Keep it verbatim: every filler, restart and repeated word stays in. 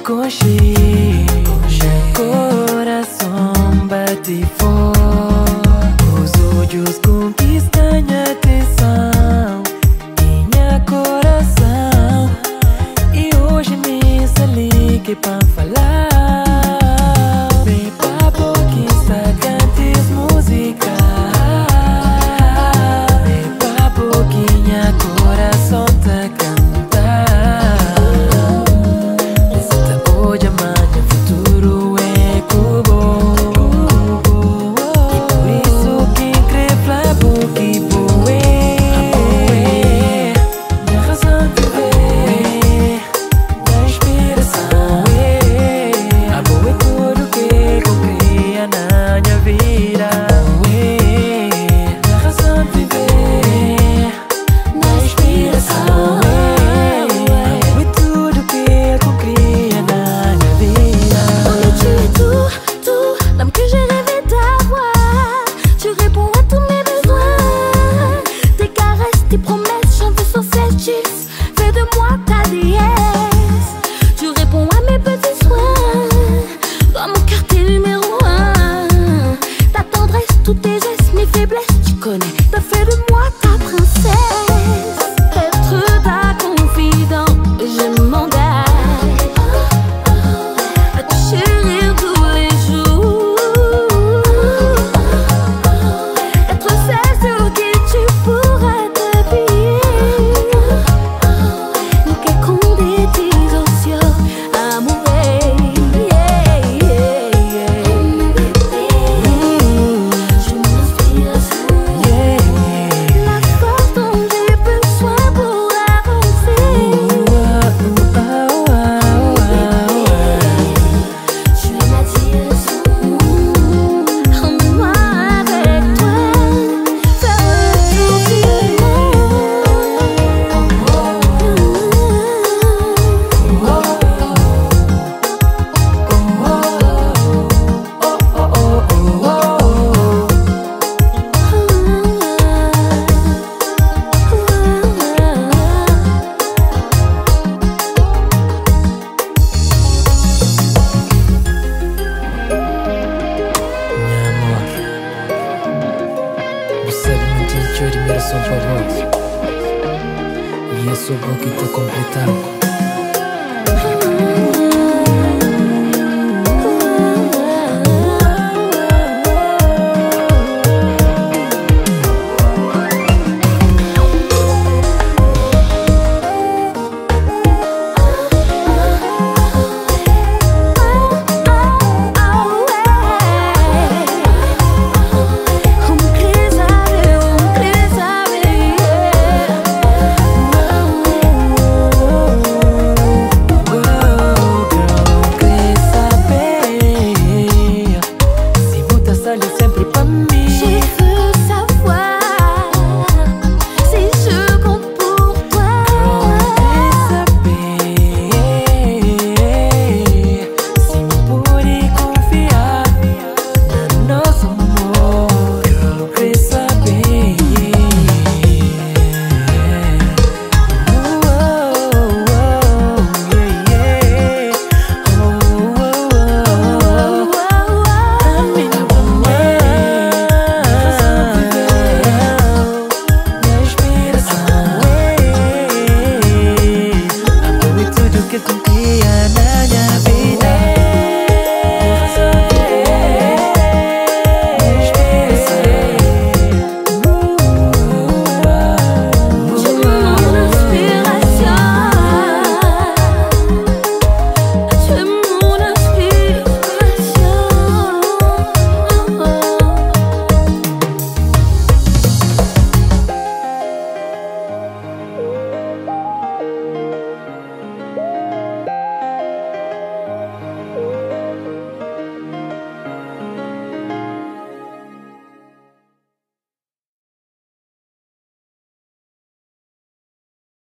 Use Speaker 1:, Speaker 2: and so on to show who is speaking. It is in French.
Speaker 1: Conche, coração bate forte, os olhos conquistam minha atenção, minha coração. E hoje me ligue pra falar, vem pra conquistar, cantes música, vem pra pouquinha coração tá cantar.
Speaker 2: Fais de moi ta déesse. Tu réponds à mes petits soins. Dans mon cœur t'es numéro un. Ta tendresse, tous tes gestes, mes faiblesses, tu connais. T'as fait de moi ta princesse. Être ta confidente, je m'engage à te chérir tous les jours. Être celle sur qui tu pourrais t'habiller.
Speaker 1: Eu admiro só tua voz, e é só bom que te completar. Que tu